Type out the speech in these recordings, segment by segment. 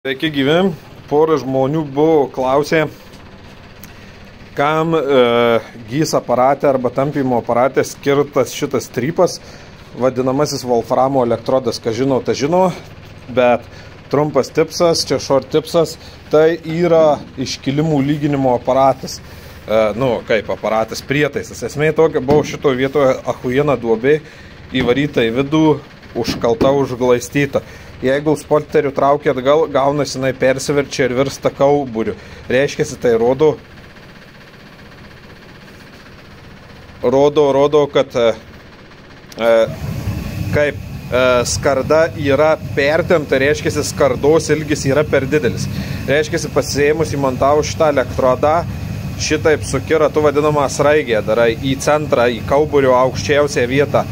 Sveiki gyvi, pora žmonių buvo klausę, kam gys aparate arba tampymo aparate skirtas šitas strypas, vadinamasis Wolframo elektrodas. Kas žino, ta žino, bet trumpas tipsas, čia short tipsas, tai yra iškilimų lyginimo aparatas. Kaip aparatas, prietaisas. Esmė tokia, buvo šito vietoje achujiena duobė, įvaryta į vidų, užkalta, užglaistyta. Jeigu spolterių traukia atgal, gaunasi jinai persiverčia ir virsta kauburiu. Reiškiasi, tai rodo, kad skarda yra pertempta, reiškiasi, skardos ilgis yra per didelis. Reiškiasi, pasiėmus įmontavus šitą elektrodą, šitaip sukira, tu vadinamą sraigę darai į centrą, į kauburio aukščiausią vietą.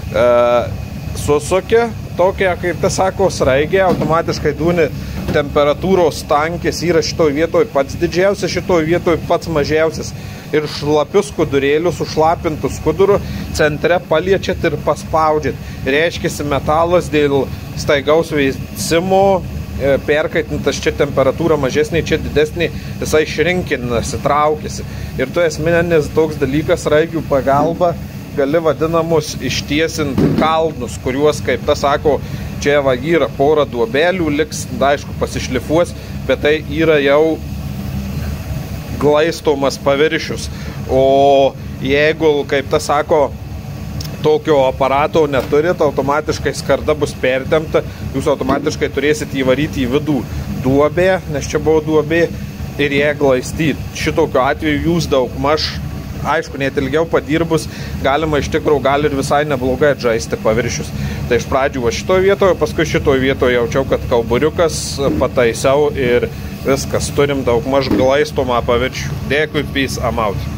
Susukė tokia, kaip tai sako, sraigė, automatiškai dūni temperatūros tankis yra šitoj vietoj pats didžiausias, šitoj vietoj pats mažiausias. Ir šlapius skudurėlius, užlapintų skudurų centre paliečiat ir paspaudžiat. Reiškiasi, metalas dėl staigaus veisimo perkaitintas, čia temperatūra mažesnė, čia didesnė, jisai šrinkinasi, traukiasi. Ir tu esminis toks dalykas, sraigių pagalba gali vadinamus ištiesinti kalnus, kuriuos, kaip ta sako, čia va yra pora duobelių, liks, aišku, pasišlifuos, bet tai yra jau glaistomas paviršius. O jeigu, kaip ta sako, tokio aparato neturit, automatiškai skarda bus pertempta, jūs automatiškai turėsit įvaryti į vidų duobę, nes čia buvo duobė, ir ją glaistyti. Šitokiu atveju jūs daugmaž, aišku, net ilgiau padirbus, galima iš tikrųjų gali ir visai neblogai atžaisti paviršius. Tai iš pradžių va šitoje vietoje, paskui šitoje vietoje jaučiau, kad kauburiukas, pataisiau ir viskas. Turim daugmaž glaistomą paviršių. Dėkui, peace, I'm out.